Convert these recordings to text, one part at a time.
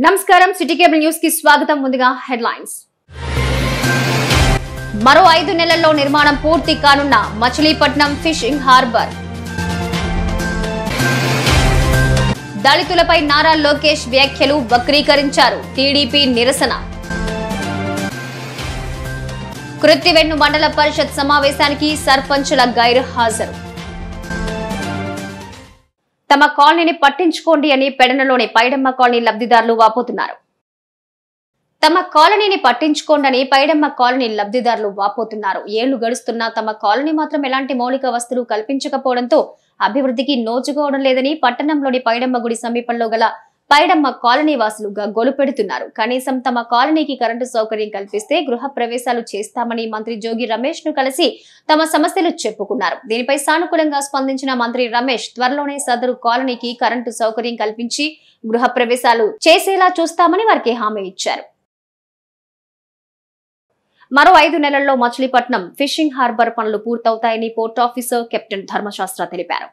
నమస్కారం city cable news కి స్వాగతం. ముందుగా హెడ్లైన్స్. మరో 5 నెలల్లో నిర్మాణం పూర్తి కానున్న మచిలీపట్నం ఫిషింగ్ హార్బర్. దళితులపై నారా లోకేష్ వ్యాఖ్యలు వక్రీకరించారు టీడీపీ నిరసన. కృత్తివెన్ను మండల పరిషత్ సమావేశానికి సర్పంచుల గైర్ హాజరు. తమ కాలనీని పట్టించుకోండి అని పెడనలోని పైడమ్మ కాలనీ లబ్ధిదారులు వాపోతున్నారు. తమ కాలనీని పట్టించుకోండి అని పైడమ్మ కాలనీ లబ్ధిదారులు వాపోతున్నారు. ఏళ్లు గడుస్తున్నా తమ కాలనీ మాత్రం ఎలాంటి మౌలిక వసతులు కల్పించకపోవడంతో అభివృద్ధికి నోచుకోవడం లేదని పట్టణంలోని పైడమ్మ గుడి సమీపంలో గల పైడమ్మ కాలనీ వాసులుగా గొలుపెడుతున్నారు. కనీసం తమ కాలనీకి కరెంటు సౌకర్యం కల్పిస్తే గృహ ప్రవేశాలు చేస్తామని మంత్రి జోగి రమేష్ ను కలిసి తమ సమస్యలు చెప్పుకున్నారు. దీనిపై సానుకూలంగా స్పందించిన మంత్రి రమేష్ త్వరలోనే సదరు కాలనీకి కరెంటు సౌకర్యం కల్పించి గృహ ప్రవేశాలు చేసేలా చూస్తామని వారికి హామీ ఇచ్చారు. మరో 5 నెలల్లో మచిలీపట్నం ఫిషింగ్ హార్బర్ పనులు పూర్తవుతాయని పోర్ట్ ఆఫీసర్ కెప్టెన్ ధర్మశాస్త్ర తెలిపారు.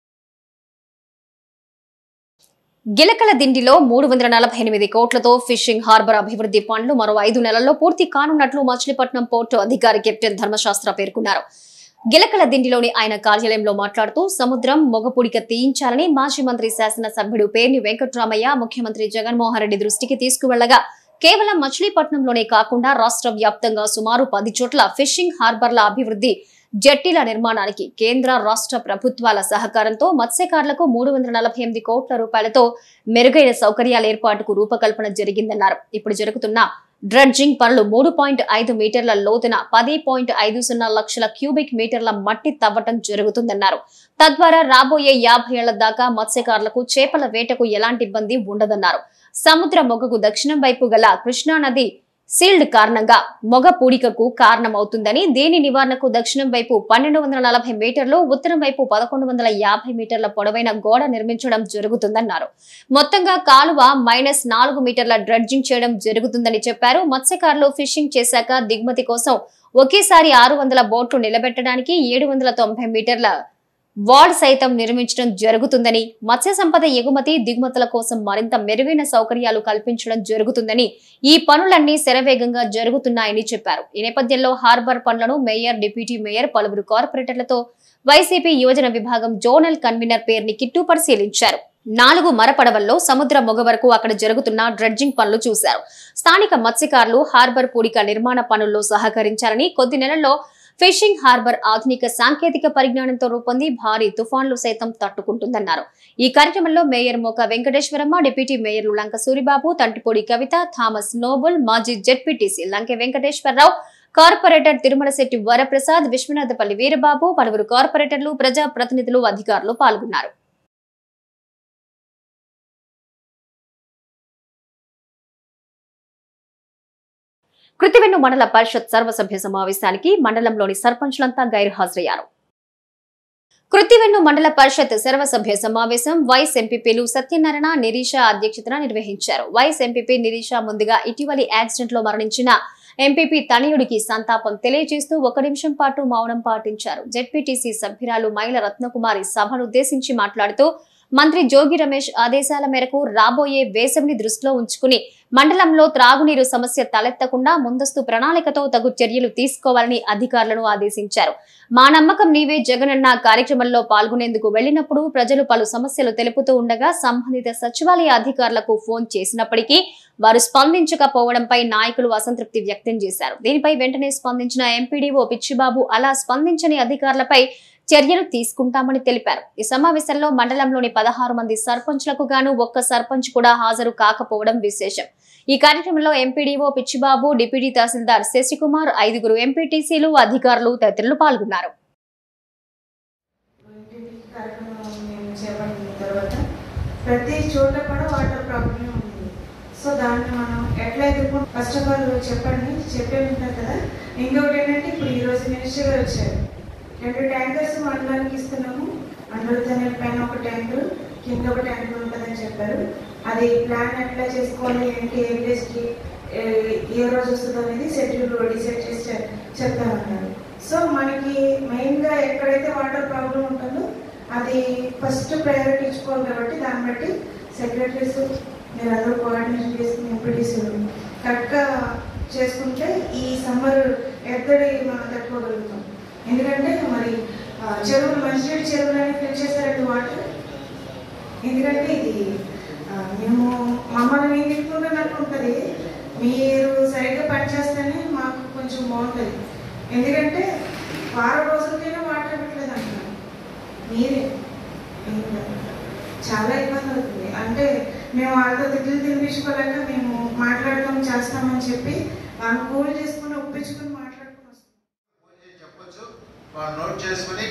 గిలకల దిండిలో 348 కోట్లతో ఫిషింగ్ హార్బర్ అభివృద్ధి పనులు మరో 5 నెలల్లో పూర్తి కానున్నట్లు మచిలీపట్నం పోర్టు అధికారి కెప్టెన్ ధర్మశాస్త్ర పేర్కొన్నారు. గిలకల దిండిలోని ఆయన కార్యాలయంలో మాట్లాడుతూ సముద్రం మొగపుడిక తీయించాలని మాజీ మంత్రి శాసనసభ్యుడు పేర్ని వెంకట్రామయ్య ముఖ్యమంత్రి జగన్మోహన్ రెడ్డి దృష్టికి తీసుకువెళ్లగా కేవలం మచిలీపట్నంలోనే కాకుండా రాష్ట్ర వ్యాప్తంగా సుమారు 10 చోట్ల ఫిషింగ్ హార్బర్ల అభివృద్ధి జట్టీల నిర్మాణానికి కేంద్ర రాష్ట్ర ప్రభుత్వాల సహకారంతో మత్స్యకారులకు 348 కోట్ల రూపాయలతో మెరుగైన సౌకర్యాల ఏర్పాటుకు రూపకల్పన జరిగిందన్నారు. ఇప్పుడు జరుగుతున్న డ్రెడ్జింగ్ పనులు 3.5 మీటర్ల లోతున 10.50 లక్షల క్యూబిక్ మీటర్ల మట్టి తవ్వటం జరుగుతుందన్నారు. తద్వారా రాబోయే 50 ఏళ్ల దాకా మత్స్యకారులకు చేపల వేటకు ఎలాంటి ఇబ్బంది ఉండదన్నారు. సముద్ర మొగకు దక్షిణం వైపు గల కృష్ణానది సీల్డ్ కారణంగా మొగ పూడికకు కారణమవుతుందని, దీని నివారణకు దక్షిణం వైపు 1240 మీటర్లు, ఉత్తరం వైపు 1150 మీటర్ల పొడవైన గోడ నిర్మించడం జరుగుతుందన్నారు. మొత్తంగా కాలువ -4 మీటర్ల డ్రెడ్జింగ్ చేయడం జరుగుతుందని చెప్పారు. మత్స్యకారులు ఫిషింగ్ చేశాక దిగుమతి కోసం ఒకేసారి 600 బోట్లు నిలబెట్టడానికి 790 మీటర్ల వాల్ సైతం నిర్మించడం జరుగుతుందని, మత్స్య సంపద ఎగుమతి దిగుమతుల కోసం మరింత మెరుగైన సౌకర్యాలు కల్పించడం జరుగుతుందని, ఈ పనులన్నీ శరవేగంగా జరుగుతున్నాయని చెప్పారు. ఈ నేపథ్యంలో హార్బర్ పనులను మేయర్, డిప్యూటీ మేయర్, పలువురు కార్పొరేటర్లతో వైసీపీ యువజన విభాగం జోనల్ కన్వీనర్ పేర్ని కిట్టు పరిశీలించారు. 4 మరపడవల్లో సముద్ర మొగ వరకు అక్కడ జరుగుతున్న డ్రెడ్జింగ్ పనులు చూశారు. స్థానిక మత్స్యకారులు హార్బర్ పూడిక నిర్మాణ పనుల్లో సహకరించారని, కొద్ది నెలల్లో ఫిషింగ్ హార్బర్ ఆధునిక సాంకేతిక పరిజ్ఞానంతో రూపొంది భారీ తుఫాన్లు సైతం తట్టుకుంటుందన్నారు. ఈ కార్యక్రమంలో మేయర్ మోక వెంకటేశ్వరమ్మ, డిప్యూటీ మేయర్లు లంక సూరిబాబు, తంటిపూడి కవిత, థామస్ నోబుల్, మాజీ జెడ్పీటీసీ లంకె వెంకటేశ్వరరావు, కార్పొరేటర్ తిరుమలశెట్టి వరప్రసాద్, విశ్వనాథపల్లి వీరబాబు, పలువురు కార్పొరేటర్లు, ప్రజా ప్రతినిధులు, అధికారులు పాల్గొన్నారు. కృత్తివెన్ను మండల పరిషత్ సర్వసభ్య సమావేశానికి మండలంలోని సర్పంచులంతా గైర్ హాజరయ్యారు. కృత్తివెన్ను మండల పరిషత్ సర్వసభ్య సమావేశం వైస్ ఎంపీపీలు సత్యనారాయణ, నిరీష అధ్యక్షతన నిర్వహించారు. వైస్ ఎంపీపీ నిరీష ముందుగా ఇటీవలి యాక్సిడెంట్ లో మరణించిన ఎంపీపీ తనయుడికి సంతాపం తెలియజేస్తూ 1 నిమిషం పాటు మౌనం పాటించారు. జెడ్పీటీసీ సభ్యురాలు మైల రత్నకుమారి సభను ఉద్దేశించి మాట్లాడుతూ మంత్రి జోగి రమేష్ ఆదేశాల మేరకు రాబోయే వేసవిని దృష్టిలో ఉంచుకుని మండలంలో త్రాగునీరు సమస్య తలెత్తకుండా ముందస్తు ప్రణాళికతో తగు చర్యలు తీసుకోవాలని అధికారులను ఆదేశించారు. మా నమ్మకం నీవే జగనన్న కార్యక్రమంలో పాల్గొనేందుకు వెళ్లినప్పుడు ప్రజలు పలు సమస్యలు తెలుపుతూ ఉండగా సంబంధిత సచివాలయ అధికారులకు ఫోన్ చేసినప్పటికీ వారు స్పందించకపోవడంపై నాయకులు అసంతృప్తి వ్యక్తం చేశారు. దీనిపై వెంటనే స్పందించిన ఎంపీడీఓ పిచ్చిబాబు అలా స్పందించని అధికారులపై చర్యలు తీసుకుంటామని తెలిపారు. ఈ సమావేశంలో మండలంలోని 16 మంది సర్పంచ్లకు గాను 1 సర్పంచ్ కూడా హాజరు కాకపోవడం విశేషం. ఈ కార్యక్రమంలో ఎంపీడీఓ పిచ్చిబాబు, డిప్యూటీ తహసీల్దార్ శశికుమార్, 5 ఎంపీటీసీలు, అధికారులు తదితరులు పాల్గొన్నారు. ప్రతి చోట కూడా వాటర్ ప్రాబ్లం ఉంది. సో దాన్ని మనం ఎట్లా ఎదుర్కొంటాం? ఫస్ట్ ఆఫ్ ఆల్ చెప్పండి, చెప్పే ఉంటారు కదా. ఇంకొకటి ఏంటంటే ఇప్పుడు ఈరోజు మినిస్టర్ గారు వచ్చారు. 2 ట్యాంకర్స్ మండలానికి ఇస్తున్నాము. మండల పైన ఒక ట్యాంకర్, కింద ఒక ట్యాంకర్ ఉంటుందని చెప్పారు. అది ప్లాన్ ఎట్లా చేసుకోవాలి, ఏంటి, ఏ ప్లేస్కి ఏ రోజు వస్తుందో అనేది షెడ్యూల్ డిసైడ్ చేసి చెప్తామన్నారు. సో మనకి మెయిన్గా ఎక్కడైతే వాటర్ ప్రాబ్లం ఉంటుందో అది ఫస్ట్ ప్రయారిటీ ఇచ్చుకోవాలి. కాబట్టి దాన్ని బట్టి సెక్రటరీస్ మీరందరూ కోఆర్డినేషన్ చేసుకుని ఎంపీటీసీలు కరెక్ట్గా చేసుకుంటే ఈ సమ్మర్ ఎద్దడి మనం తట్టుకోగలుగుతాం. ఎందుకంటే మరి చెరువులు మంచినీటి చెరువులని ఫిల్ చేశారండి వాటర్. ఎందుకంటే ఇది మేము మమ్మల్ని మేము తిట్టుకుంటున్నట్టు ఉంటుంది. మీరు సరిగ్గా పనిచేస్తేనే మాకు కొంచెం బాగుంటుంది. ఎందుకంటే వారం రోజులకైనా వాటర్ ఇవ్వట్లేదు అంటున్నారు మీరే. చాలా ఇబ్బంది అవుతుంది. అంటే మేము వాళ్ళతో తిట్లు తినిపించుకోలేక మేము మాట్లాడటం చేస్తామని చెప్పి వాళ్ళు కూల్ చేసుకుని ఒప్పించుకుని మాట్లాడుకుని వస్తాం. చెప్పొచ్చు నోట్ చేసుకుని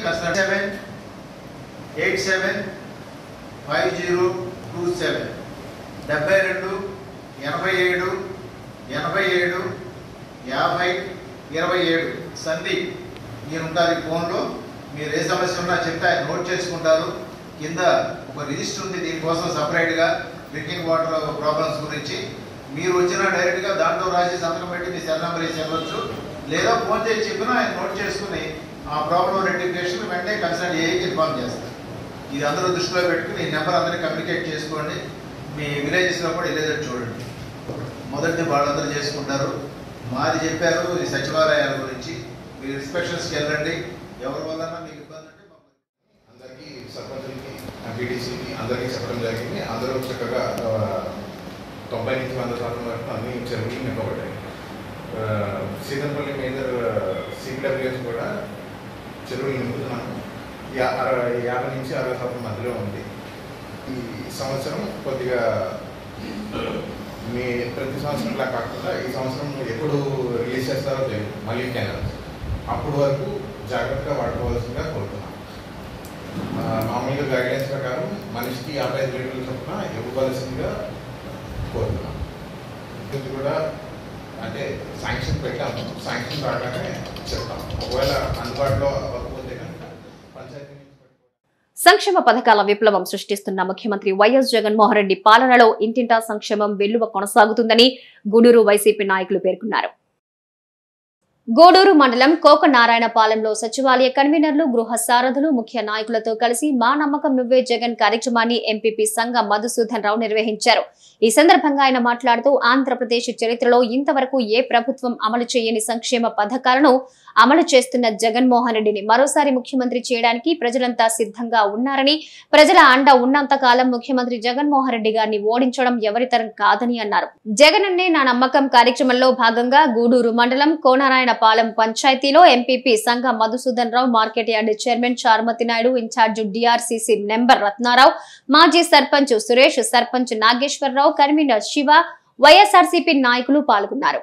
87875027 72 87 87 50 27 సందీప్ మీరు ఉంటారు ఈ ఫోన్లో. మీరు ఏ సమస్య ఉన్నా చెప్తే ఆయన నోట్ చేసుకుంటారు. కింద ఒక రిజిస్టర్ ఉంది దీనికోసం సపరేట్గా డ్రింకింగ్ వాటర్ ప్రాబ్లమ్స్ గురించి. మీరు వచ్చినా డైరెక్ట్గా దాంట్లో రాసి సంతకం పెట్టి మీ సెల్ నెంబర్ వేసి ఇవ్వచ్చు, లేదా ఫోన్ చేసి చెప్పినా ఆయన నోట్ చేసుకుని ఆ ప్రాబ్లం రెక్టిఫికేషన్ వెంటనే కన్సల్ట్ ఏకి ఇన్ఫార్మ్ చేస్తారు. ఇది అందరూ దృష్టిలో పెట్టుకుని ఈ నెంబర్ అందరినీ కమ్యూనికేట్ చేసుకోండి. మీ విలేజెస్లో కూడా వెళ్ళేటట్టు చూడండి. మొదటిది వాళ్ళందరూ చేసుకుంటారు. మాది చెప్పారు ఈ సచివాలయాల గురించి. మీరు ఇన్స్పెక్షన్స్కి వెళ్ళండి. ఎవరి వల్ల మీకు ఇబ్బంది అంటే అందరికీ సర్పంచులకి ఎంపీటీసీకి అందరికీ చెప్పడం జరిగింది. అందరూ చక్కగా 90 నుంచి 100% వరకు అన్ని చెరువులు నింపబడ్డాయి. సీతంపల్లి మేజర్ సిపిడబ్ల్యూఎస్ కూడా చెరువులు నింపుతున్నాము. 50 నుంచి 60% మధ్యలో ఉంది. ఈ సంవత్సరం కొద్దిగా మీ ప్రతి సంవత్సరం ఇలా కాకుండా ఈ సంవత్సరం ఎప్పుడు రిలీజ్ చేస్తారో తెలియదు మళ్ళీ కెనాల్స్. అప్పుడు వరకు జాగ్రత్తగా వాడుకోవాల్సిందిగా కోరుతున్నాం. మామూలుగా గైడ్లైన్స్ ప్రకారం మనిషికి 55 లీటర్ల చొప్పున ఇవ్వవలసిందిగా కోరుతున్నాం. ఇది కూడా అంటే శాంక్షన్ పెట్టాము. శాంక్షన్ రాగానే చెప్తాం. ఒకవేళ అందుబాటులో అవ్వకపోతే కనుక పంచాయతీ సంక్షేమ పథకాల విప్లవం సృష్టిస్తున్న ముఖ్యమంత్రి వైఎస్ జగన్మోహన్ రెడ్డి పాలనలో ఇంటింటా సంక్షేమం వెల్లువ కొనసాగుతుందని గూడూరు వైసీపీ నాయకులు పేర్కొన్నారు. గూడూరు మండలం కోకనారాయణపాలెంలో సచివాలయ కన్వీనర్లు, గృహ సారథులు, ముఖ్య నాయకులతో కలిసి మా నమ్మకం నువ్వే జగన్ కార్యక్రమాన్ని ఎంపీపీ సంగ మధుసూదన్ రావు నిర్వహించారు. ఈ సందర్భంగా ఆయన మాట్లాడుతూ ఆంధ్రప్రదేశ్ చరిత్రలో ఇంతవరకు ఏ ప్రభుత్వం అమలు చేయని సంక్షేమ పథకాలను అమలు చేస్తున్న జగన్మోహన్ రెడ్డిని మరోసారి ముఖ్యమంత్రి చేయడానికి ప్రజలంతా సిద్ధంగా ఉన్నారని, ప్రజల అండ ఉన్నంత కాలం ముఖ్యమంత్రి జగన్మోహన్ రెడ్డి గారిని ఓడించడం ఎవరితరం కాదని అన్నారు. జగనన్నే నా నమ్మకం కార్యక్రమంలో భాగంగా గూడూరు మండలం కోనరాయణపాలెం పంచాయతీలో MPP Sanga Madhusudan Rao, market yard chairman Charmathi Naidu, incharge DRCC number Ratnarao, మాజీ సర్పంచ్ సురేష్, సర్పంచ్ నాగేశ్వరరావు, కన్వీనర్ శివ, వైఎస్ఆర్సీపీ నాయకులు పాల్గొన్నారు.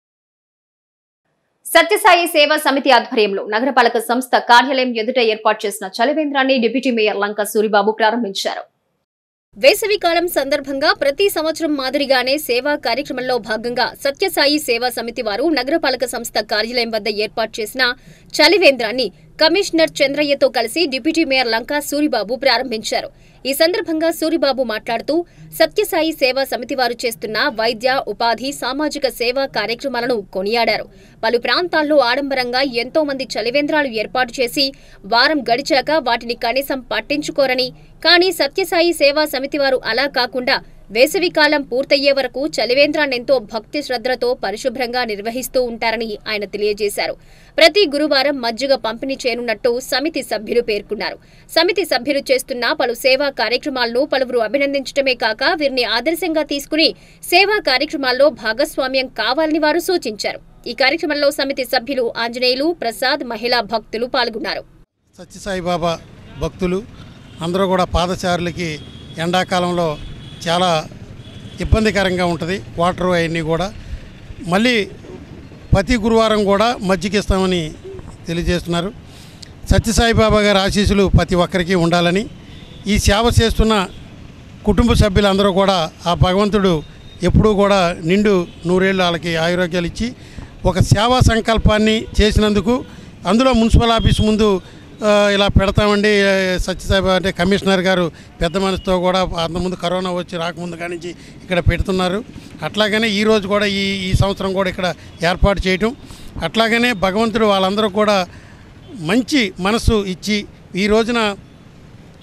సత్యసాయి సేవా సమితి ఆధ్వర్యంలో నగరపాలక సంస్థ కార్యాలయం ఎదుట ఏర్పాటు చేసిన చలివేంద్రాన్ని డిప్యూటీ మేయర్ లంక సూరిబాబు ప్రారంభించారు. వేసవి కాలం సందర్భంగా ప్రతి సంవత్సరం మాదిరిగానే సేవా కార్యక్రమంలో భాగంగా సత్యసాయి సేవా సమితి వారు నగరపాలక సంస్థ కార్యాలయం వద్ద ఏర్పాటు చేసిన చలివేంద్రాన్ని కమిషనర్ చంద్రయ్యతో కలిసి డిప్యూటీ మేయర్ లంకా సూరిబాబు ప్రారంభించారు. ఈ సందర్భంగా సూరిబాబు మాట్లాడుతూ సత్యసాయి సేవా సమితి వారు చేస్తున్న వైద్య, ఉపాధి, సామాజిక సేవా కార్యక్రమాలను కొనియాడారు. పలు ప్రాంతాల్లో ఆడంబరంగా ఎంతో మంది చలివేంద్రాలు ఏర్పాటు చేసి వారం గడిచాక వాటిని కనీసం పట్టించుకోరని, కానీ సత్యసాయి సేవా సమితి వారు అలా కాకుండా వేసవికాలం పూర్తయ్యే వరకు చలివేంద్రాన్నెంతో భక్తి శ్రద్ధలతో పరిశుభ్రంగా నిర్వహిస్తూ ఉంటారని ఆయన తెలియజేశారు. ప్రతి గురువారం మజ్జిగ పంపిణీ చేయనున్నట్టు సమితి సభ్యులు పేర్కొన్నారు. సమితి సభ్యులు చేస్తున్న పలు సేవా కార్యక్రమాలను పలువురు అభినందించడమే కాక వీరిని ఆదర్శంగా తీసుకుని సేవా కార్యక్రమాల్లో భాగస్వామ్యం కావాలని వారు సూచించారు. ఈ కార్యక్రమంలో సమితి సభ్యులు ఆంజనేయులు, ప్రసాద్, మహిళా భక్తులు పాల్గొన్నారు. సత్యసాయిబాబా భక్తులు అందరూ కూడా పాదచారులకి ఎండాకాలంలో చాలా ఇబ్బందికరంగా ఉంటుంది. వాటర్ అవన్నీ కూడా మళ్ళీ ప్రతి గురువారం కూడా మజ్జిగ ఇస్తామని తెలియజేస్తున్నారు. సత్యసాయిబాబా గారి ఆశీస్సులు ప్రతి ఒక్కరికి ఉండాలని, ఈ సేవ చేస్తున్న కుటుంబ సభ్యులందరూ కూడా ఆ భగవంతుడు ఎప్పుడూ కూడా నిండు నూరేళ్ళు వాళ్ళకి ఆరోగ్యాలు ఇచ్చి ఒక సేవా సంకల్పాన్ని చేసినందుకు అందులో మున్సిపల్ ఆఫీస్ ముందు ఇలా పెడతామండి. సత్యసాయిబాబా అంటే కమిషనర్ గారు పెద్ద మనసుతో కూడా అంతకుముందు కరోనా వచ్చి రాకముందు కానించి ఇక్కడ పెడుతున్నారు. అట్లాగనే ఈరోజు కూడా ఈ సంవత్సరం కూడా ఇక్కడ ఏర్పాటు చేయటం, అట్లాగనే భగవంతుడు వాళ్ళందరూ కూడా మంచి మనసు ఇచ్చి ఈ రోజున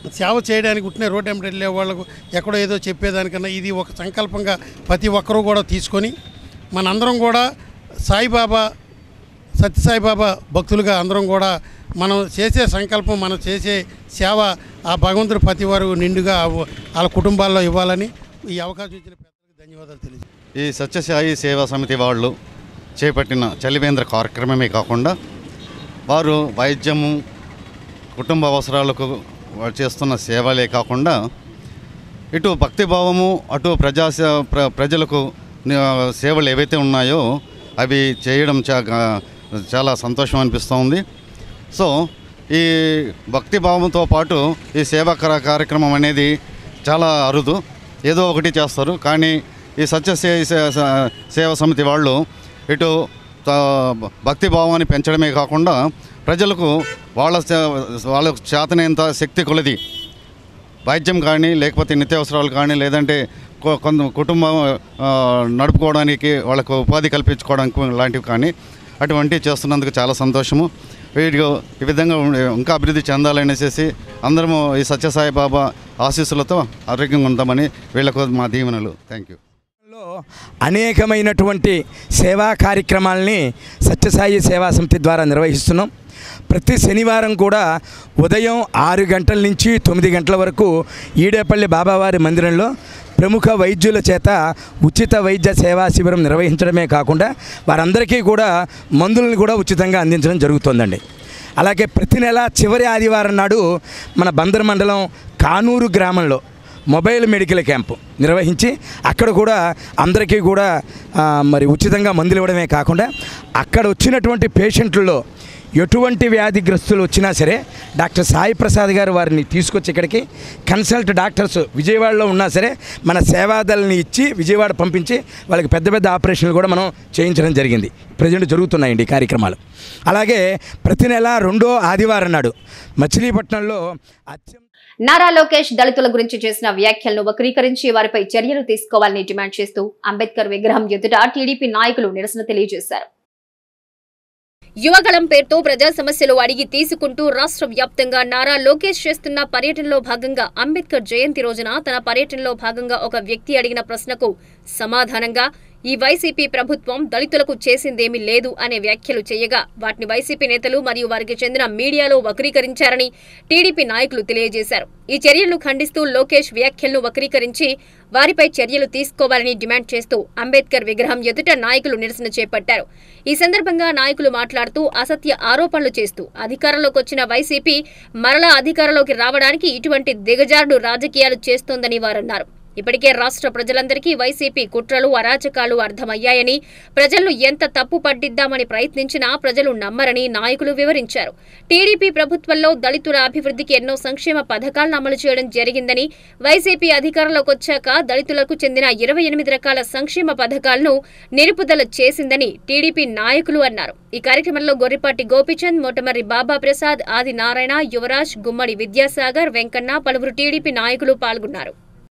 సేవ చేయడానికి ఉంటే రోడ్డు వెంబడి వెళ్ళే వాళ్ళకు ఎక్కడో ఏదో చెప్పేదానికన్నా ఇది ఒక సంకల్పంగా ప్రతి ఒక్కరూ కూడా తీసుకొని మనందరం కూడా సాయిబాబా సత్యసాయిబాబా భక్తులుగా అందరం కూడా మనం చేసే సంకల్పం మనం చేసే సేవ ఆ భగవంతుడు ప్రతి వారు నిండుగా వాళ్ళ కుటుంబాల్లో ఇవ్వాలని ఈ అవకాశం ఇచ్చిన పెద్దలకు ధన్యవాదాలు తెలియజేస్తాను. ఈ సత్యసాయి సేవా సమితి వాళ్ళు చేపట్టిన చలివేంద్ర కార్యక్రమమే కాకుండా వారు వైద్యము కుటుంబ అవసరాలకు చేస్తున్న సేవలే కాకుండా ఇటు భక్తిభావము అటు ప్రజలకు సేవలు ఏవైతే ఉన్నాయో అవి చేయడం చాలా సంతోషం అనిపిస్తూ. సో ఈ భక్తిభావంతో పాటు ఈ సేవా కార్యక్రమం అనేది చాలా అరుదు, ఏదో ఒకటి చేస్తారు. కానీ ఈ సేవా సమితి వాళ్ళు ఇటు భక్తిభావాన్ని పెంచడమే కాకుండా ప్రజలకు వాళ్ళకు చేతనైనంత శక్తి కొలది వైద్యం కానీ లేకపోతే నిత్యావసరాలు కానీ లేదంటే కొంత కుటుంబం నడుపుకోవడానికి వాళ్ళకు ఉపాధి కల్పించుకోవడానికి లాంటివి కానీ అటువంటివి చేస్తున్నందుకు చాలా సంతోషము. వీటికి ఈ విధంగా ఇంకా అభివృద్ధి చెందాలనేసి అందరము ఈ సత్యసాయి బాబా ఆశీస్సులతో ఆరోగ్యంగా ఉంటామని వీళ్ళకు మా దీవెనలు. Thank you. అనేకమైనటువంటి సేవా కార్యక్రమాలని సత్యసాయి సేవా సమితి ద్వారా నిర్వహిస్తున్నాం. ప్రతి శనివారం కూడా ఉదయం 6 గంటల నుంచి 9 గంటల వరకు ఈడేపల్లి బాబావారి మందిరంలో ప్రముఖ వైద్యుల చేత ఉచిత వైద్య సేవా శిబిరం నిర్వహించడమే కాకుండా వారందరికీ కూడా మందులను కూడా ఉచితంగా అందించడం జరుగుతుందండి. అలాగే ప్రతి నెల చివరి ఆదివారం నాడు మన బందర్ మండలం కానూరు గ్రామంలో మొబైల్ మెడికల్ క్యాంపు నిర్వహించి అక్కడ కూడా అందరికీ కూడా మరి ఉచితంగా మందులు ఇవ్వడమే కాకుండా అక్కడ వచ్చినటువంటి పేషెంట్లలో ఎటువంటి వ్యాధిగ్రస్తులు వచ్చినా సరే డాక్టర్ సాయి ప్రసాద్ గారు వారిని తీసుకొచ్చి ఇక్కడికి కన్సల్ట్ డాక్టర్స్ విజయవాడలో ఉన్నా సరే మన సేవాదల్ని ఇచ్చి విజయవాడ పంపించి వాళ్ళకి పెద్ద పెద్ద ఆపరేషన్లు కూడా మనం చేయించడం జరిగింది. ప్రజెంట్ జరుగుతున్నాయండి ఈ కార్యక్రమాలు. అలాగే ప్రతి నెల 2వ ఆదివారం నాడు మచిలీపట్నంలో నారా లోకేష్ దళితుల గురించి చేసిన వ్యాఖ్యలను వక్రీకరించి వారిపై చర్యలు తీసుకోవాలని డిమాండ్ చేస్తూ అంబేద్కర్ విగ్రహం ఎదుట టీడీపీ నాయకులు నిరసన తెలియజేశారు. యువగళం పేరుతో ప్రజా సమస్యలు అడిగి తీసుకుంటూ రాష్ట్ర వ్యాప్తంగా నారా లోకేష్ చేస్తున్న పర్యటనలో భాగంగా అంబేద్కర్ జయంతి రోజున తన పర్యటనలో భాగంగా ఒక వ్యక్తి అడిగిన ప్రశ్నకు సమాధానంగా ఈ వైసీపీ ప్రభుత్వం దళితులకు చేసిందేమీ లేదు అనే వ్యాఖ్యలు చేయగా వాటిని వైసీపీ నేతలు మరియు వారికి చెందిన మీడియాలో వక్రీకరించారని టీడీపీ నాయకులు తెలియజేశారు. ఈ చర్యలను ఖండిస్తూ లోకేష్ వ్యాఖ్యలను వక్రీకరించి వారిపై చర్యలు తీసుకోవాలని డిమాండ్ చేస్తూ అంబేద్కర్ విగ్రహం ఎదుట నాయకులు నిరసన చేపట్టారు. ఈ సందర్భంగా నాయకులు మాట్లాడుతూ అసత్య ఆరోపణలు చేస్తూ అధికారంలోకి వచ్చిన వైసీపీ మరలా అధికారంలోకి రావడానికి ఇటువంటి దిగజారుడు రాజకీయాలు చేస్తోందని వారన్నారు. ఇప్పటికే రాష్ట్ర ప్రజలందరికీ వైసీపీ కుట్రలు అరాచకాలు అర్థమయ్యాయని ప్రజలను ఎంత తప్పు పట్టిద్దామని ప్రయత్నించినా ప్రజలు నమ్మరని నాయకులు వివరించారు. టీడీపీ ప్రభుత్వంలో దళితుల అభివృద్ధికి ఎన్నో సంక్షేమ పథకాలను అమలు చేయడం జరిగిందని వైసీపీ అధికారంలోకి వచ్చాక దళితులకు చెందిన 28 రకాల సంక్షేమ పథకాలను నిలుపుదల చేసిందని టీడీపీ నాయకులు అన్నారు. ఈ కార్యక్రమంలో గొర్రిపాటి గోపిచంద్, మోటమర్రి బాబా ప్రసాద్, ఆది నారాయణ, యువరాజ్, గుమ్మడి విద్యాసాగర్, వెంకన్న, పలువురు టీడీపీ నాయకులు పాల్గొన్నారు.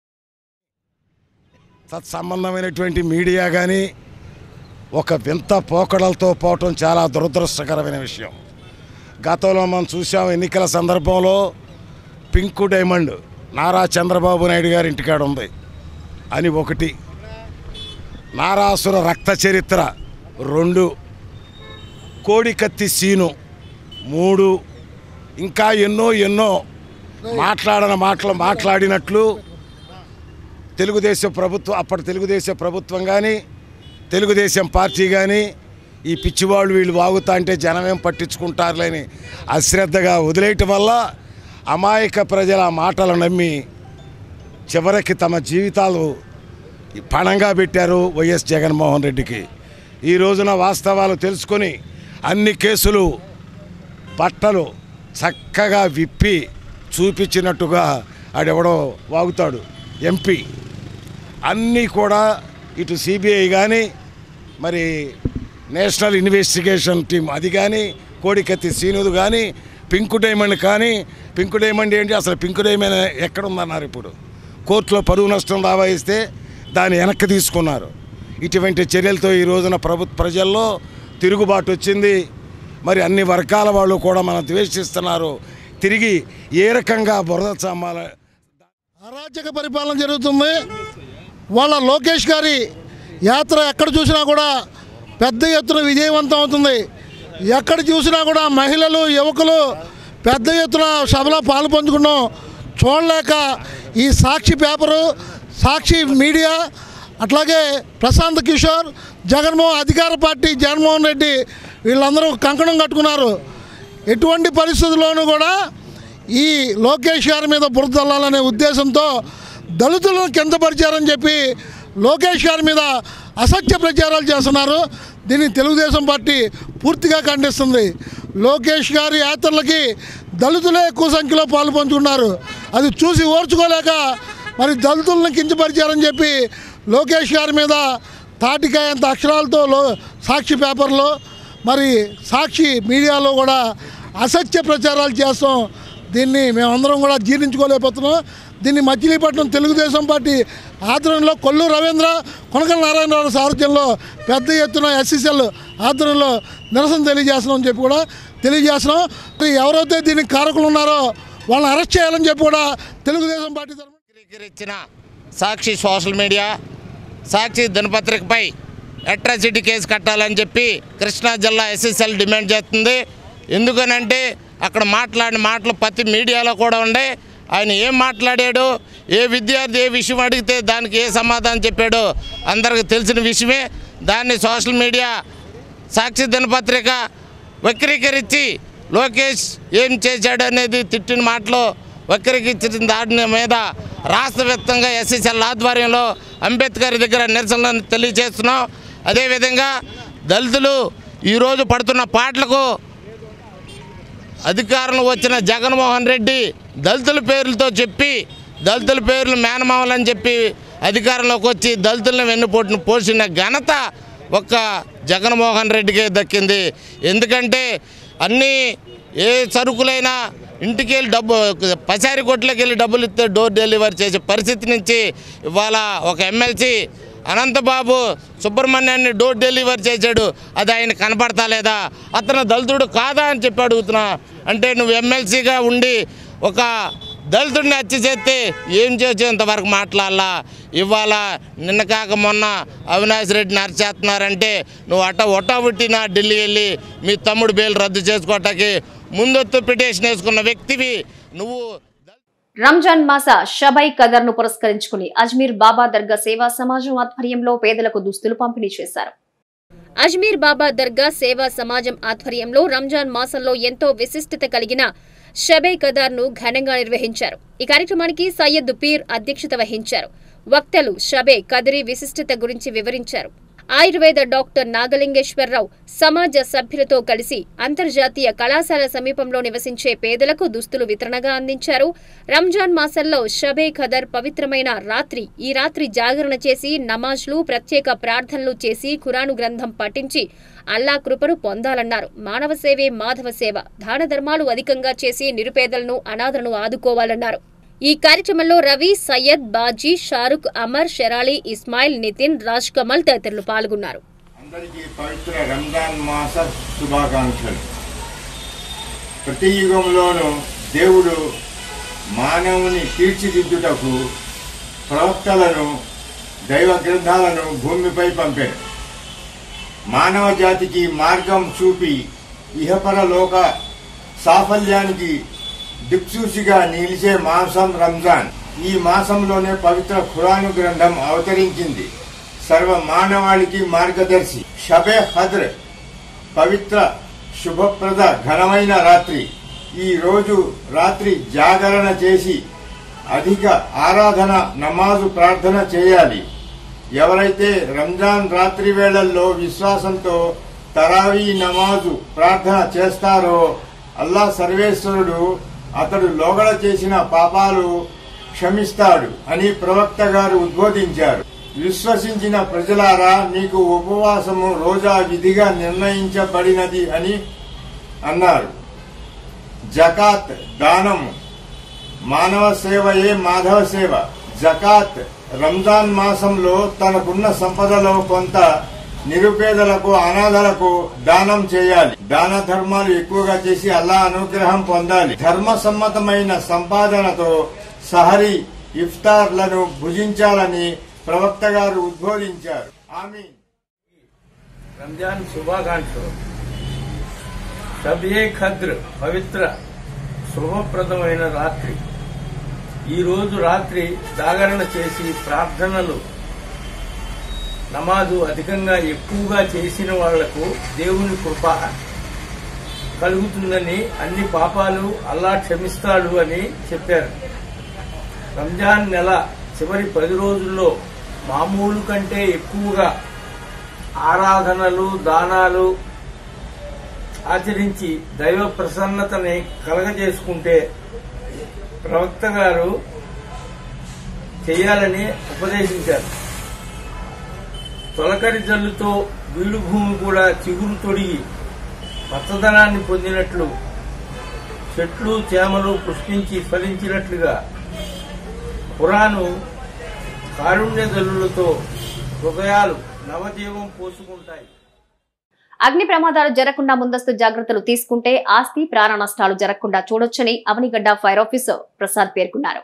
తత్సంబంధమైనటువంటి మీడియా కానీ ఒక వింత పోకడలతో పోవటం చాలా దురదృష్టకరమైన విషయం. గతంలో మనం చూసాం, ఎన్నికల సందర్భంలో పింకు డైమండ్ నారా చంద్రబాబు నాయుడు గారి ఇంటికాడ ఉంది అని ఒకటి, నారాసుర రక్త చరిత్ర 2, కోడికత్తి సీను 3, ఇంకా ఎన్నో మాట్లాడినట్లు తెలుగుదేశం ప్రభుత్వం, అప్పటి తెలుగుదేశం ప్రభుత్వం కానీ తెలుగుదేశం పార్టీ కానీ ఈ పిచ్చివాళ్ళు వీళ్ళు వాగుతా అంటే జనమేం పట్టించుకుంటారులేని అశ్రద్ధగా వదిలేయటం వల్ల అమాయక ప్రజల మాటలు నమ్మి చివరికి తమ జీవితాలు పణంగా పెట్టారు వైఎస్ జగన్మోహన్ రెడ్డికి. ఈ రోజున వాస్తవాలు తెలుసుకొని అన్ని కేసులు బట్టలు చక్కగా విప్పి చూపించినట్టుగా ఆడెవడో వాగుతాడు ఎంపీ. అన్నీ కూడా ఇటు సిబిఐ కానీ మరి నేషనల్ ఇన్వెస్టిగేషన్ టీం అది కానీ, కోడికత్తి సీనుది కానీ, పింకు డైమండ్ కానీ, పింకు డైమండ్ ఏంటి అసలు పింకు డైమండ్ ఎక్కడుందన్నారు. ఇప్పుడు కోర్టులో పరువు నష్టం దావా ఇస్తే దాన్ని వెనక్కి తీసుకున్నారు. ఇటువంటి చర్యలతో ఈ రోజున ప్రజల్లో తిరుగుబాటు వచ్చింది. మరి అన్ని వర్గాల వాళ్ళు కూడా మనం ద్వేషిస్తున్నారు. తిరిగి ఏ రకంగా బురద చమ్మాల అరాచక పరిపాలన జరుగుతుంది. వాళ్ళ లోకేష్ గారి యాత్ర ఎక్కడ చూసినా కూడా పెద్ద ఎత్తున విజయవంతం అవుతుంది. ఎక్కడ చూసినా కూడా మహిళలు యువకులు పెద్ద ఎత్తున సభలో పాలు పంచుకున్నాం. చూడలేక ఈ సాక్షి పేపరు, సాక్షి మీడియా, అట్లాగే ప్రశాంత్ కిషోర్, అధికార పార్టీ జగన్మోహన్ రెడ్డి వీళ్ళందరూ కంకణం కట్టుకున్నారు. ఎటువంటి పరిస్థితుల్లోనూ కూడా ఈ లోకేష్ గారి మీద బురద చల్లాలనే ఉద్దేశంతో దళితులను కిందపరిచారని చెప్పి లోకేష్ గారి మీద అసత్య ప్రచారాలు చేస్తున్నారు. దీన్ని తెలుగుదేశం పార్టీ పూర్తిగా ఖండిస్తుంది. లోకేష్ గారి యాత్రలకి దళితులే ఎక్కువ సంఖ్యలో పాలు పంచుకున్నారు. అది చూసి ఓర్చుకోలేక మరి దళితులను కించపరిచారని చెప్పి లోకేష్ గారి మీద తాటికాయంత అక్షరాలతో సాక్షి పేపర్లో మరి సాక్షి మీడియాలో కూడా అసత్య ప్రచారాలు చేస్తాం. దీన్ని మేమందరం కూడా జీర్ణించుకోలేకపోతున్నాం. దీన్ని మచిలీపట్నం తెలుగుదేశం పార్టీ ఆధ్వర్యంలో కొల్లు రవీంద్ర, కొనకల నారాయణరావు సారథ్యంలో పెద్ద ఎత్తున ఎస్సీసీఎల్ ఆధ్వర్యంలో నిరసన తెలియజేస్తున్నామని చెప్పి కూడా తెలియజేస్తున్నాం. ఎవరైతే దీనికి కారకులు ఉన్నారో వాళ్ళని అరెస్ట్ చేయాలని చెప్పి కూడా తెలుగుదేశం పార్టీ ఇచ్చిన సాక్షి సోషల్ మీడియా, సాక్షి దినపత్రికపై అట్రాసిటీ కేసు కట్టాలని చెప్పి కృష్ణా జిల్లా ఎస్ఎస్ఎల్ డిమాండ్ చేస్తుంది. ఎందుకనంటే అక్కడ మాట్లాడిన మాటలు ప్రతి మీడియాలో కూడా ఉండే. ఆయన ఏం మాట్లాడాడు, ఏ విద్యార్థి ఏ విషయం అడిగితే దానికి ఏ సమాధానం చెప్పాడో అందరికీ తెలిసిన విషయమే. దాన్ని సోషల్ మీడియా, సాక్షి దినపత్రిక వక్రీకరించి లోకేష్ ఏం చేశాడు అనేది తిట్టిన మాటలు వక్రీకరించిన దాని మీద రాష్ట్ర వ్యాప్తంగా ఎస్ఎస్ఎల్ ఆధ్వర్యంలో అంబేద్కర్ దగ్గర నిరసనలను తెలియజేస్తున్నాం. అదేవిధంగా దళితులు ఈరోజు పడుతున్న పాటలకు అధికారంలో వచ్చిన జగన్మోహన్ రెడ్డి దళితుల పేర్లతో చెప్పి దళితుల పేర్లు మేనమామలని చెప్పి అధికారంలోకి వచ్చి దళితులను వెన్నుపోటును పోసిన ఘనత ఒక్క జగన్మోహన్ రెడ్డికే దక్కింది. ఎందుకంటే అన్నీ ఏ సరుకులైనా ఇంటికి వెళ్ళి పచారీ కొట్లోకి వెళ్ళి డబ్బులు ఇస్తే డోర్ డెలివరీ చేసే పరిస్థితి నుంచి ఇవాళ ఒక ఎమ్మెల్సీ అనంతబాబు సుబ్రహ్మణ్యాన్ని డోర్ డెలివరీ చేశాడు. అది ఆయన కనపడతా లేదా? అతను దళితుడు కాదా అని చెప్పి అడుగుతున్నా. అంటే నువ్వు ఎమ్మెల్సీగా ఉండి ఒక దళితుడిని హత్య చేస్తే ఏం చేసేంతవరకు మాట్లాడాలా? ఇవాళ నిన్న కాక మొన్న అవినాష్ రెడ్డిని అరెస్ట్ నువ్వు ఒట్టబుట్టినా ఢిల్లీ వెళ్ళి మీ తమ్ముడు బెయిల్ రద్దు చేసుకోవటానికి ముందొత్తు పిటిషన్ వేసుకున్న వ్యక్తివి నువ్వు. రంజాన్ మాస షబై కదర్ ను పురస్కరించుకుని అజ్మీర్ బాబా దర్గా సేవా సమాజం ఆధ్వర్యంలో పేదలకు దుస్తులు పంపిణీ చేశారు. అజ్మీర్ బాబా దర్గా సేవా సమాజం ఆధ్వర్యంలో రంజాన్ మాసంలో ఎంతో విశిష్టత కలిగిన షబై కదర్ ను ఘనంగా నిర్వహించారు. ఈ కార్యక్రమానికి సయ్యద్ పీర్ అధ్యక్షత వహించారు. వక్తలు షబే కదరీ విశిష్టత గురించి వివరించారు. ఆయుర్వేద డాక్టర్ నాగలింగేశ్వరరావు సమాజ సభ్యులతో కలిసి అంతర్జాతీయ కళాశాల సమీపంలో నివసించే పేదలకు దుస్తులు వితరణగా అందించారు. రంజాన్ మాసంలో షబే ఖదర్ పవిత్రమైన రాత్రి. ఈ రాత్రి జాగరణ చేసి నమాజ్లు, ప్రత్యేక ప్రార్థనలు చేసి ఖురాను గ్రంథం పఠించి అల్లా కృపను పొందాలన్నారు. మానవ సేవే మాధవ సేవ. దాన ధర్మాలు అధికంగా చేసి నిరుపేదలను, అనాథలను ఆదుకోవాలన్నారు. ఈ కార్యక్రమంలో రవి, సయ్యద్, బాజీ, షారుఖ్, అమర్, షెరాలి, ఇస్మాయిల్, నితిన్, రాజ్ కమల్ తదితరులు పాల్గొన్నారు. అందరికీ పవిత్ర రంజాన్ మాస శుభాకాంక్షలు. ప్రతి యుగంలోనూ దేవుడు మానవుని తీర్చిదిద్దుటకు ప్రవక్తలను, దైవ గ్రంథాలను భూమిపై పంపాడు. మానవ జాతికి మార్గం చూపి ఇహపర లోక సాఫల్యానికి దిక్సూచిగా నిలిచే మాసం రంజాన్. ఈ మాసంలోనే పవిత్ర ఖురాను గ్రంథం అవతరించింది. సర్వ మానవాళికి మార్గదర్శి. షబే ఖద్ర్ పవిత్ర శుభప్రద ఘనమైన రాత్రి. ఈ రోజు రాత్రి జాగరణ చేసి అధిక ఆరాధన, నమాజు, ప్రార్థన చేయాలి. ఎవరైతే రంజాన్ రాత్రి వేళల్లో విశ్వాసంతో తరావీ నమాజు ప్రార్థన చేస్తారో అల్లా సర్వేశ్వరుడు అతడు లోగడ చేసిన పాపాలు క్షమిస్తాడు అని ప్రవక్త గారు ఉద్బోధించారు. విశ్వసించిన ప్రజలారా, మీకు ఉపవాసము రోజా విధిగా నిర్ణయించబడినది అని అన్నారు. జకాత్ దానము మానవ సేవయే మాధవ సేవ. జకాత్ రంజాన్ మాసంలో తనకున్న సంపదలో కొంత నిరుపేదలకు అనాథలకు దానం చేయాలి. దాన ధర్మాలు ఎక్కువగా చేసి అల్లా అనుగ్రహం పొందాలి. ధర్మ సమ్మతమైన సంపాదనతో సహరీ ఇఫ్తార్లను భుజించాలని ప్రవక్త గారు ఉద్బోధించారు. ఆమీన్. రంజాన్ శుభాకాంక్షలు. షబ్-ఏ ఖద్ర్ పవిత్ర శుభప్రదమైన రాత్రి. ఈ రోజు రాత్రి జాగరణ చేసి ప్రార్థనలు నమాజు అధికంగా ఎక్కువగా చేసిన వాళ్లకు దేవుని కృప కలుగుతుందని, అన్ని పాపాలు అల్లా క్షమిస్తాడు అని చెప్పారు. రంజాన్ నెల చివరి 10 రోజుల్లో మామూలు కంటే ఎక్కువగా ఆరాధనలు దానాలు ఆచరించి దైవ ప్రసన్నతని కలగజేసుకుంటే ప్రవక్త గారు చేయాలని ఉపదేశించారు. తొలకరి జల్లుతో బీడు భూమి కూడా చిగురు తొడిగి పచ్చదనాన్ని పొందినట్లు, చెట్లు చేమలు పుష్పించి ఫలించినట్లుగా ఖురాను కారుణ్య జల్లులతో హృదయాలు నవజీవం పోసుకుంటాయి. అగ్ని ప్రమాదాలు జరగకుండా ముందస్తు జాగ్రత్తలు తీసుకుంటే ఆస్తి ప్రాణ నష్టాలు జరగకుండా చూడొచ్చని అవనిగడ్డ ఫైర్ ఆఫీసర్ ప్రసాద్ పేర్కొన్నారు.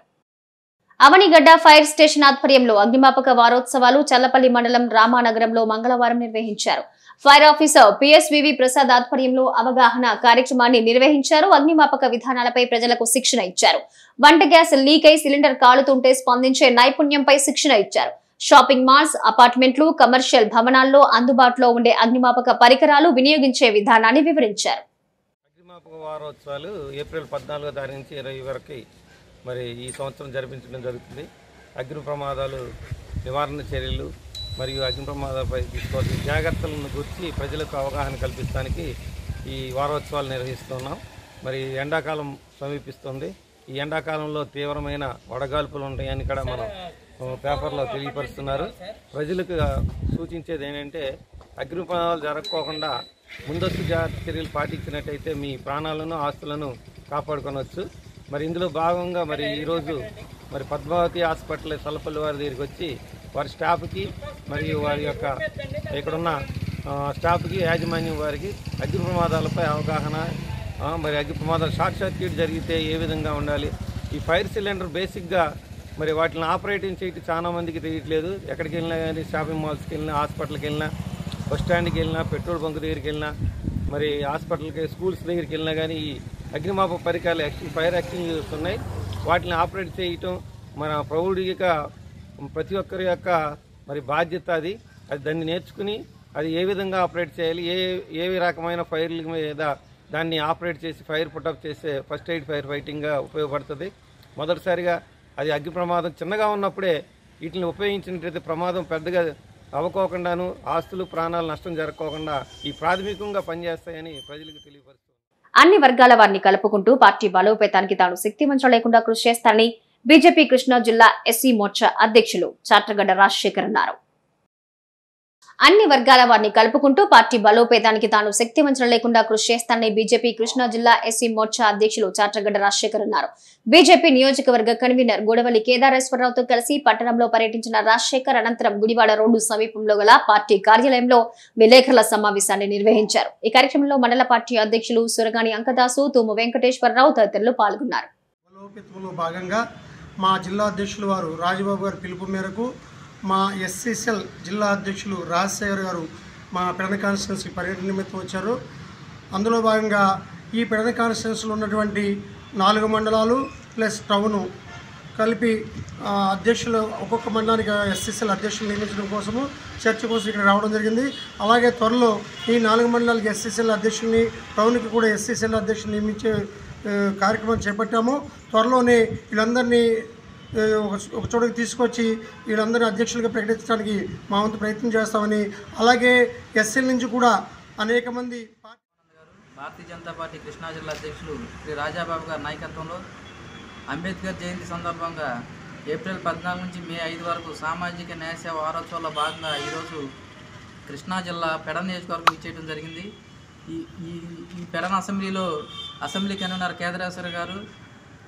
అవనిగడ్డ ఫైర్ స్టేషన్ ఆధ్వర్యంలో అగ్నిమాపక వారోత్సవాలు చల్లపల్లి మండలం రామానగరంలో మంగళవారం నిర్వహించారు. ఫైర్ ఆఫీసర్ పిఎస్వివి ప్రసాద్ ఆధ్వర్యంలో అవగాహన కార్యక్రమాన్ని నిర్వహించారు. అగ్నిమాపక విధానాలపై ప్రజలకు శిక్షణ ఇచ్చారు. వంట గ్యాస్ లీక్ అయి సిలిండర్ కాలుతుంటే స్పందించే నైపుణ్యంపై శిక్షణ ఇచ్చారు. షాపింగ్ మాల్స్, అపార్ట్మెంట్లు, కమర్షియల్ భవనాల్లో అందుబాటులో ఉండే అగ్నిమాపక పరికరాలు వినియోగించే విధానాన్ని వివరించారు. అగ్నిమాపక వారోత్సవాలు ఏప్రిల్ 14వ తారీఖు నుంచి 20 వరకు మరి ఈ సంవత్సరం జరిపించడం జరుగుతుంది. అగ్ని ప్రమాదాలు నివారణ చర్యలు మరియు అగ్ని ప్రమాదాలపై తీసుకోవాల్సిన జాగ్రత్తలను గురించి ప్రజలకు అవగాహన కల్పించడానికి ఈ వారోత్సవాలు నిర్వహిస్తున్నాం. మరి ఎండాకాలం సమీపిస్తుంది. ఈ ఎండాకాలంలో తీవ్రమైన వడగాల్పులు ఉంటాయని కూడా మనం పేపర్లో తెలియపరుస్తున్నారు. ప్రజలకు సూచించేది ఏంటంటే అగ్ని ప్రమాదాలు జరగకోకుండా ముందస్తు జాగ్రత్త చర్యలు పాటించినట్టయితే మీ ప్రాణాలను ఆస్తులను కాపాడుకోవచ్చు. మరి ఇందులో భాగంగా మరి ఈరోజు మరి పద్మావతి హాస్పిటల్ చల్లపల్లి వారి దగ్గరికి వచ్చి వారి స్టాఫ్కి మరియు వారి యొక్క ఇక్కడున్న స్టాఫ్కి యాజమాన్యం వారికి అగ్ని ప్రమాదాలపై అవగాహన, మరి అగ్ని ప్రమాదాలు షార్ట్ సర్క్యూట్ జరిగితే ఏ విధంగా ఉండాలి, ఈ ఫైర్ సిలిండర్ బేసిక్గా మరి వాటిని ఆపరేటింగ్ చేయటం చాలా మందికి తెలియట్లేదు. ఎక్కడికి వెళ్ళినా కానీ షాపింగ్ మాల్స్కి వెళ్ళినా, హాస్పిటల్కి వెళ్ళినా, బస్ స్టాండ్కి వెళ్ళినా, పెట్రోల్ బంక్ దగ్గరికి వెళ్ళినా, మరి హాస్పిటల్కి స్కూల్స్ దగ్గరికి వెళ్ళినా కానీ ఈ అగ్నిమాపక పరికరాలు ఫైర్ ఎక్స్టింగ్యూషర్స్ ఉన్నాయి. వాటిని ఆపరేట్ చేయటం మన ప్రౌఢిగా ప్రతి ఒక్కరి యొక్క మరి బాధ్యత. అది దాన్ని నేర్చుకుని అది ఏ విధంగా ఆపరేట్ చేయాలి, ఏ రకమైన ఫైర్ల మీద దాన్ని ఆపరేట్ చేసి ఫైర్ పుటప్ చేసే ఫస్ట్ ఎయిడ్ ఫైర్ ఫైటింగ్గా ఉపయోగపడుతుంది. మొదటిసారిగా అది అగ్ని ప్రమాదం చిన్నగా ఉన్నప్పుడే వీటిని ఉపయోగించినట్లయితే ప్రమాదం పెద్దగా అవ్వకోకుండాను ఆస్తులు ప్రాణాలు నష్టం జరగకోకుండా ఈ ప్రాథమికంగా పనిచేస్తాయని ప్రజలకు తెలియపరుస్తారు. అన్ని వర్గాల వారిని కలుపుకుంటూ పార్టీ బలోపేతానికి తాను శక్తివంచం లేకుండా కృషి చేస్తానని బీజేపీ కృష్ణా జిల్లా ఎస్సీ మోర్చా అధ్యక్షులు చాట్రగడ్డ రాజశేఖర్ అన్నారు. అన్ని వర్గాల వారిని కలుపుకుంటూ పార్టీ బలోపేతానికి తాను శక్తివంచన లేకుండా కృషి చేస్తానని బీజేపీ కృష్ణా జిల్లా ఎస్సీ మోర్చా అధ్యక్షులు చాట్రగడ్డ రాజశేఖర్ అన్నారు. బీజేపీ నియోజకవర్గ కన్వీనర్ గోడవల్లి కేదారేశ్వరరావుతో కలిసి పట్టణంలో పర్యటించిన రాజశేఖర్ అనంతరం గుడివాడ రోడ్డు సమీపంలో గల పార్టీ కార్యాలయంలో విలేకరుల సమావేశాన్ని నిర్వహించారు. ఈ కార్యక్రమంలో మండల పార్టీ అధ్యక్షులు సురగాని అంకదాసు, తూము వెంకటేశ్వరరావు తదితరులు పాల్గొన్నారు. భాగంగా మా జిల్లా అధ్యక్షులు వారు రాజబాబు గారి పిలుపు మేరకు మా ఎస్సీసీఎల్ జిల్లా అధ్యక్షులు రాజశేఖర్ గారు మా పెడన కాన్స్టిట్యున్సీ పర్యటన నిమిత్తం వచ్చారు. అందులో భాగంగా ఈ పెడన కాన్స్టిట్యున్సీలో ఉన్నటువంటి 4 మండలాలు ప్లస్ టౌను కలిపి అధ్యక్షులు ఒక్కొక్క మండలానికి ఎస్సీసీఎల్ అధ్యక్షులు నియమించడం కోసము చర్చ కోసం ఇక్కడ రావడం జరిగింది. అలాగే త్వరలో ఈ 4 మండలాలకి ఎస్సీసీఎల్ అధ్యక్షుల్ని, టౌన్కి కూడా ఎస్సీసీఎల్ అధ్యక్షులు నియమించే కార్యక్రమం చేపట్టాము. త్వరలోనే వీళ్ళందరినీ ఒక చోటకి తీసుకొచ్చి వీళ్ళందరినీ అధ్యక్షులుగా ప్రకటించడానికి మా వంతు ప్రయత్నం చేస్తామని, అలాగే ఎస్సీల నుంచి కూడా అనేక మంది భారతీయ జనతా పార్టీ కృష్ణా జిల్లా అధ్యక్షులు శ్రీ రాజాబాబు గారి నాయకత్వంలో అంబేద్కర్ జయంతి సందర్భంగా ఏప్రిల్ 14 నుంచి మే 5 వరకు సామాజిక న్యాయ సేవ వారోత్సవాల్లో భాగంగా ఈరోజు కృష్ణా జిల్లా పెడన నియోజకవర్గం ఇచ్చేయడం జరిగింది. ఈ పెడన అసెంబ్లీలో అసెంబ్లీ కన్వీనర్ కేదారేశ్వర గారు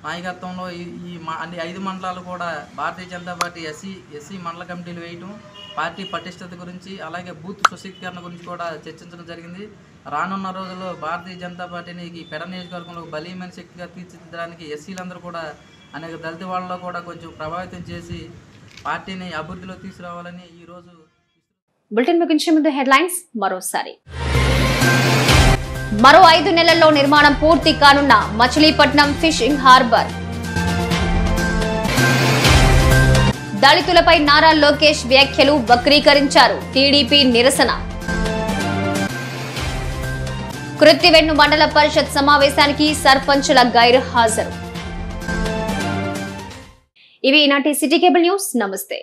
నాయకత్వంలో అన్ని 5 మండలాలు కూడా భారతీయ జనతా పార్టీ ఎస్సీ మండల కమిటీలు వేయటం, పార్టీ పటిష్టత గురించి అలాగే బూత్ సుశీకరణ గురించి కూడా చర్చించడం జరిగింది. రానున్న రోజుల్లో భారతీయ జనతా పార్టీని ఈ పెడ నియోజకవర్గంలో బలీయమైన శక్తిగా తీర్చిదిద్దడానికి ఎస్సీలందరూ కూడా అనేక దళిత వాళ్ళలో కూడా కొంచెం ప్రభావితం చేసి పార్టీని అభివృద్ధిలో తీసుకురావాలని ఈరోజు బులెటిన్ ముగించే ముందు హెడ్లైన్స్ మరోసారి. మరో 5 నెలల్లో నిర్మాణం పూర్తి కానున్న మచిలీపట్నం ఫిషింగ్ హార్బర్. దళితులపై నారా లోకేష్ వ్యాఖ్యలు వక్రీకరించారు టీడీపీ నిరసన. కృత్తివెన్ను మండల పరిషత్ సమావేశానికి సర్పంచుల గైర్ హాజరు. ఇవి ఈనాటి సిటీ కేబుల్ న్యూస్. నమస్తే.